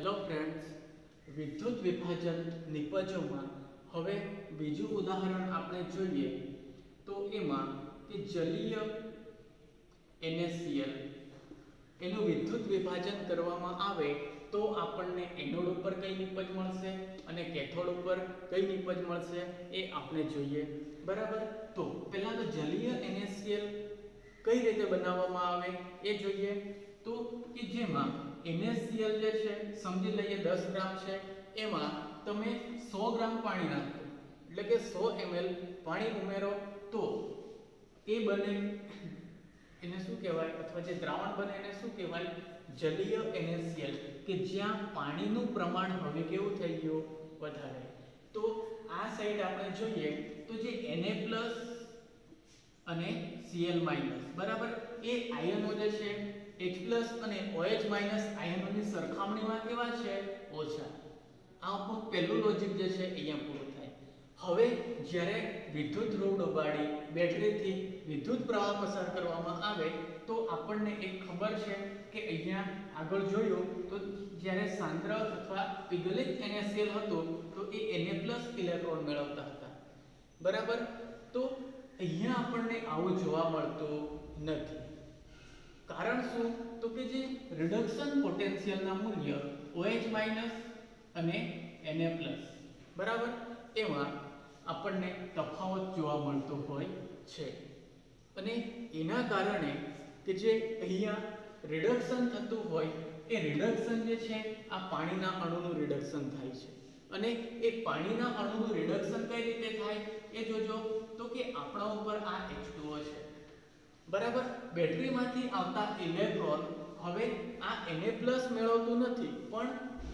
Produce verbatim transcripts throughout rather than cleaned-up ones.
Hello friends, વિદ્યુત વિભાજન નિપજોમાં હવે બીજું ઉદાહરણ આપણે જોઈએ તો એમાં કે જલીય NaCl એનું વિદ્યુત વિભાજન કરવામાં આવે તો આપણને એનોડ ઉપર કઈ નિપજ મળશે અને કેથોડ ઉપર કઈ નિપજ મળશે એ આપણે જોઈએ. બરાબર, તો પહેલા તો જલીય NaCl કઈ રીતે બનાવવામાં આવે એ જોઈએ. તો કે જેમાં NaCl જે છે સમજી લઈએ દસ ગ્રામ છે, એમાં તમે સો ગ્રામ પાણી નાખો એટલે કે સો એમએલ પાણી ઉમેરો તો એ બને એને શું કહેવાય, અથવા જે દ્રાવણ બને એને શું કહેવાય, જલીય NaCl, કે જ્યાં પાણીનું પ્રમાણ હવે કેવું થઈ ગયું, વધારે. તો આ સાઈડ આપણે જોઈએ તો જે Na+ અને Cl- બરાબર, એ આયનો જે છે H+ અને OH- આયનોની સરખામણીમાં કેવા છે, ઓછા. આ આપણું પહેલું લોજિક જે છે અહીંયા પૂરું થાય. હવે જ્યારે વિદ્યુત ધ્રુવ ડોબાડી બેટરીથી વિદ્યુત પ્રવાહ પસાર કરવામાં આવે તો આપણને એક ખબર છે કે અહીંયા આગળ જોયું તો જ્યારે સાંદ્ર અથવા પીગલિત NaCl હતો તો એ Na+ ઇલેક્ટ્રોન મેળવતા હતા. બરાબર, તો અહીંયા આપણને આવું જોવા મળતું નથી. કારણ શું, તો કે જે રિડક્શન પોટેન્શિયલના મૂલ્ય OH- અને Na+, બરાબર, એમાં આપણને તફાવત જોવા મળતો હોય છે. અને એના કારણે કે જે અહીંયા રિડક્શન થતું હોય એ રિડક્શન જે છે આ પાણીના અણુનું રિડક્શન થાય છે. અને એ પાણીના અણુનું રિડક્શન કઈ રીતે થાય એ જોજો. તો કે આપણા ઉપર આ H ટુ O છે, બરાબર, બેટરીમાંથી આવતા ઇલેક્ટ્રોન હવે આ Na+ મેળવતું નથી, પણ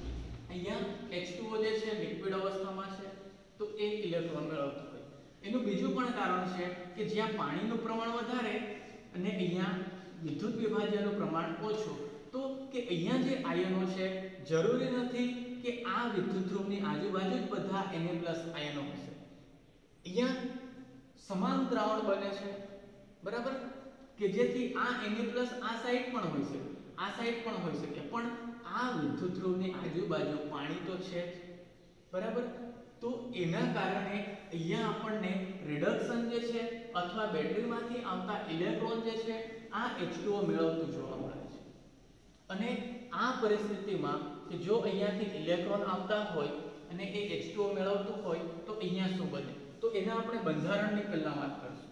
અહીંયા H ટુ O જે છે લિક્વિડ અવસ્થામાં છે તો એ ઇલેક્ટ્રોન મેળવતું હોય. એનું બીજું પણ કારણ છે કે જ્યાં પાણીનું પ્રમાણ વધારે અને અહીંયા વિદ્યુત વિભાજનનું પ્રમાણ ઓછું, તો કે અહીંયા જે આયનો છે જરૂરી નથી કે આ વિદ્યુત ધ્રુવની આજુબાજુ જ બધા Na+ આયનો હશે. અહીંયા સમાન દ્રાવણ બને છે, બરાબર, કે જેથી આ Na+ આ સાઈડ પણ હોઈ શકે, આ સાઈડ પણ હોઈ શકે, પણ આ વિદ્યુત ધ્રુવની આજુબાજુ પાણી તો છે જ. બરાબર, તો એના કારણે અહીંયા આપણને રિડક્શન જે છે અથવા બેટરીમાંથી આવતા ઇલેક્ટ્રોન જે છે આ H ટુ O મેળવતું જોવા મળે છે. અને આ પરિસ્થિતિમાં કે જો અહીંયાથી ઇલેક્ટ્રોન આવતા હોય અને એ H ટુ O મેળવતું હોય તો અહીંયા શું બને, તો એના આપણે બંધારણની પહેલા વાત કરીશું.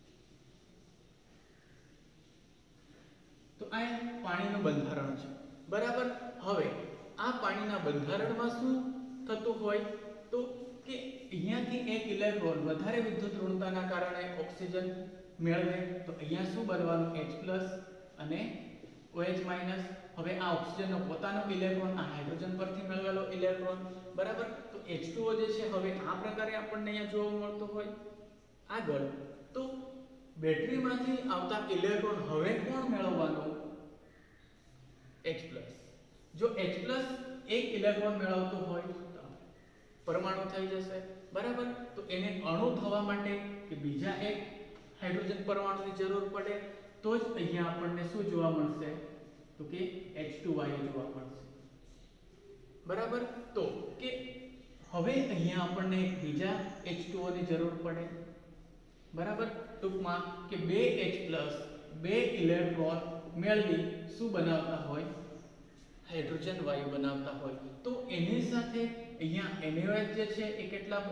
તો આ પાણીનું બંધારણ છે, બરાબર. હવે આ પાણીના બંધારણમાં શું થતું હોય તો કે અહીંયાથી એક ઇલેક્ટ્રોન વધારે વિદ્યુત ઋણતાના કારણે ઓક્સિજન મેળવે તો અહીંયા શું બનવાનું, H+ અને OH-. હવે આ ઓક્સિજનનો પોતાનો ઇલેક્ટ્રોન આ હાઇડ્રોજન પરથી મેળવેલો ઇલેક્ટ્રોન, બરાબર. તો H ટુ O જે છે હવે આ પ્રકારે આપણને અહીંયા જોવા મળતો હોય. આગળ તો બેટરીમાંથી આવતા ઇલેક્ટ્રોન હવે કોણ મેળવવાનું, H+. જો H+ એક ઇલેક્ટ્રોન મેળવતો હોય તો પરમાણુ થઈ જશે, બરાબર. તો એને અણુ થવા માટે કે બીજા એક હાઇડ્રોજન પરમાણુની જરૂર પડે તો જ અહીંયા આપણને શું જોવા મળશે, તો કે H ટુ વાયુ જોવા મળશે. બરાબર, તો કે હવે અહીંયા આપણને બીજા H ટુ O ની જરૂર પડે, બરાબર. ટૂંકમાં કે બે H+ બે ઇલેક્ટ્રોન મેળવી શું બનાવતા હોય, હાઇડ્રોજન વાયુ બનાવતા હોય. તો એની સાથે અહીંયા NaOH જે છે એ કેટલા,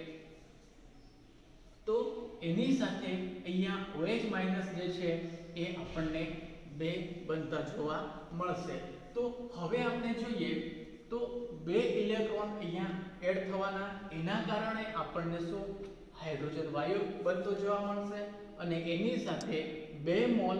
તો એની સાથે અહીંયા OH- જે છે એ આપણને બે બનતા જોવા મળશે. તો હવે આપણે જોઈએ તો બે ઇલેક્ટ્રોન અહીંયા એડ થવાના, એના કારણે આપણને શું, હાઇડ્રોજન વાયુ બનતો જોવા મળશે. અને એની સાથે બે મોલ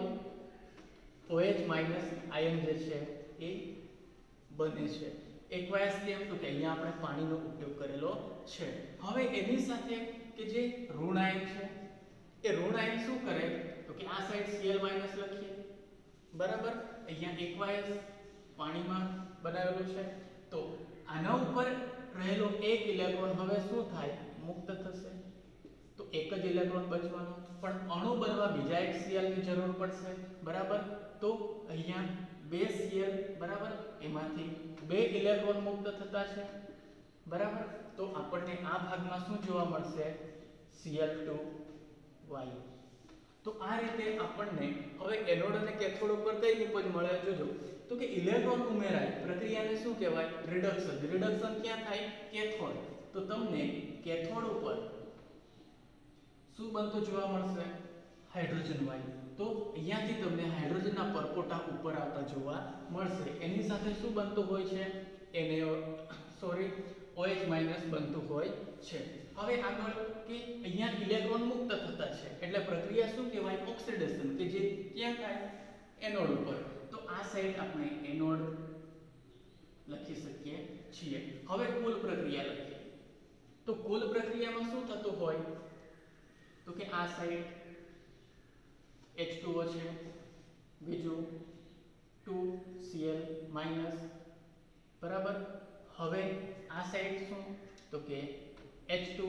OH- આયન જે છે એ બને છે. એકવાયસ કેમ, તો કે અહીંયા આપણે પાણીનો ઉપયોગ કરેલો છે. હવે એની સાથે કે જે ઋણ આયન છે એ ઋણ આયન શું કરે, તો કે આ સાઈડ Cl- લખીએ, બરાબર. અહીંયા એકવાયસ પાણીમાં બનાવેલું છે તો આના ઉપર રહેલો એક ઇલેક્ટ્રોન હવે શું થાય, મુક્ત થશે. તો એક જ ઇલેક્ટ્રોન બચવાનો, પણ અણુ બનવા બીજા એક Cl ની જરૂર પડશે, બરાબર. તો અહીંયા બે Cl બરાબર, એમાંથી બે ઇલેક્ટ્રોન મુક્ત થતા છે બરાબર. તો આપણને આ ભાગમાં શું જોવા મળશે? સી એલ ટુ વાયુ. તો આ રીતે આપણને હવે એનોડ અને કેથોડ ઉપર કઈ નિપજ મળે જોજો. તો કે ઇલેક્ટ્રોન ઉમેરાય પ્રક્રિયાને શું કહેવાય? રિડક્શન. રિડક્શન ક્યાં થાય? કેથોડ. તો તમને કેથોડ ઉપર શું બનતું જોવા મળશે? હાઇડ્રોજન વાયુ. તો અહીંયાથી તમને હાઇડ્રોજનના પરપોટા ઉપર આવતા જોવા મળશે. એની સાથે શું બનતું હોય છે? એને સોરી OH માઈનસ બનતું હોય છે. હવે આગળ કે અહીંયા ઇલેક્ટ્રોન મુક્ત થતા છે એટલે પ્રક્રિયા શું કહેવાય? ઓક્સિડેશન, કે જે ક્યાં થાય? એનોડ ઉપર. તો આ સાઈડ આપણે એનોડ લખી શકીએ છીએ. હવે કુલ પ્રક્રિયા લખીએ. તો કુલ પ્રક્રિયામાં શું થતું હોય? તો કે આ સાઈડ એચ ટુ ઓ છે, બીજું ટુ સી એલ માઈનસ બરાબર. હવે આ સાઈડ શું? તો કે એચ ટુ,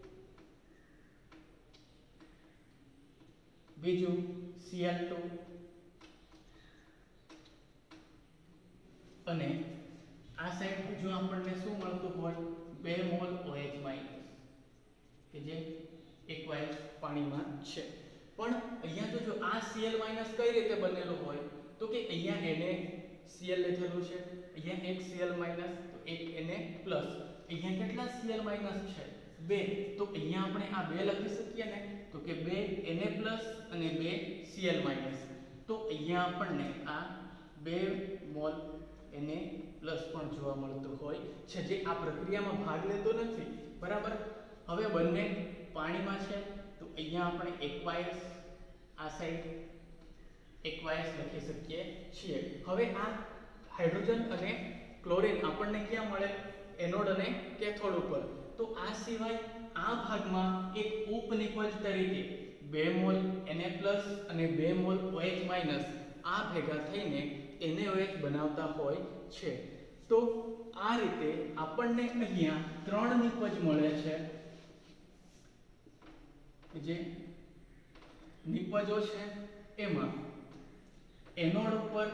બીજું સી એલ ટુ અને આ સાઈડ બીજું આપણને શું મળતું હોય? બે મોલ OH માઈનસ, કે જે એકવાયસ પાણીમાં છે. પણ અહીંયા તો જો આ Cl માઈનસ કઈ રીતે બનેલું હોય? તો કે અહીંયા Na Cl લીધેલું છે, અહીંયા એક Cl માઈનસ, તો એક Na પ્લસ. અહીંયા કેટલા Cl માઈનસ છે? બે. તો અહીંયા આપણે આ બે લખી શકીએ ને, તો કે બે Na પ્લસ અને બે Cl માઈનસ. તો અહીંયા આપણને આ બે મોલ Na પ્લસ પણ જોવા મળતું હોય છે, જે આ પ્રક્રિયામાં ભાગ લેતો નથી બરાબર. હવે બંને પાણીમાં છે તો અહીંયા આપણે એકવાયસ, આ સાઈડ એકવાયસ લખી શકીએ છીએ. હવે આ હાઇડ્રોજન અને ક્લોરીન આપણને ક્યાં મળે? એનોડ અને કેથોડ ઉપર. તો આ સિવાય આ ભાગમાં એક ઉપનિપજ તરીકે બે મોલ Na+ અને બે મોલ OH- આ ભેગા થઈને NaOH બનાવતા હોય છે. તો આ રીતે આપણને અહીંયા ત્રણ નિપજ મળે છે. જે નિપજો છે એમાં એનોડ ઉપર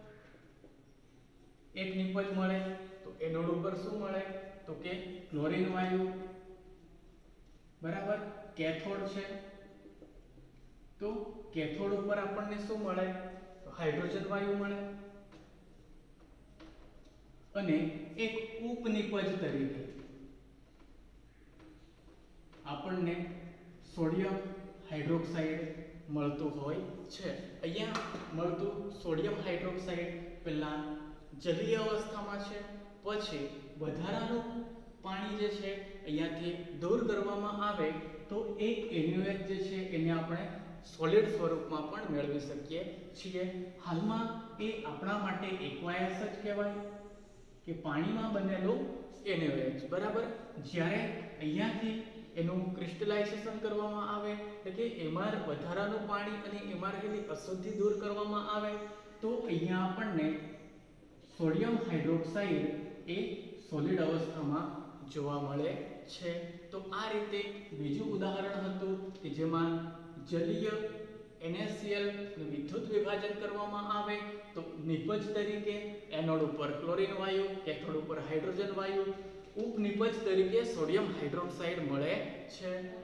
એક નિપજ મળે. તો એનોડ ઉપર શું મળે? તો કે ક્લોરીન વાયુ બરાબર. કેથોડ છે તો કેથોડ ઉપર આપણને શું મળે? તો હાઇડ્રોજન વાયુ મળે. અને એક ઉપનિપજ તરીકે આપણને સોડિયમ હાઇડ્રોક્સાઇડ મળતું હોય છે. અહીંયા મળતું સોડિયમ હાઇડ્રોક્સાઇડ પહેલા જલીય અવસ્થામાં છે, પછી વધારાનું પાણી જે છે અહીંયાથી દૂર કરવામાં આવે તો એક NaOH જે છે એને આપણે સોલિડ સ્વરૂપમાં પણ મેળવી શકીએ છીએ. હાલમાં એ આપણા માટે એક્વાયસ જ કહેવાય, કે પાણીમાં બનેલું NaOH બરાબર. જ્યારે અહીંયાથી એનું ક્રિસ્ટલાઇઝેશન કરવામાં આવે, એટલે કે એમાં વધારાનું પાણી અને એમાં રહેલી અશુદ્ધિ દૂર કરવામાં આવે તો અહીંયા આપણને સોડિયમ હાઇડ્રોક્સાઇડ એ સોલિડ અવસ્થામાં જોવા મળે છે. તો આ રીતે બીજું ઉદાહરણ હતું કે જેમાં જલીય NaCl નું વિદ્યુત વિભાજન કરવામાં આવે તો નિપજ તરીકે એનોડ ઉપર ક્લોરીન વાયુ, કેથોડ ઉપર હાઇડ્રોજન વાયુ, ઉપનિપજ તરીકે સોડિયમ હાઇડ્રોક્સાઇડ મળે છે.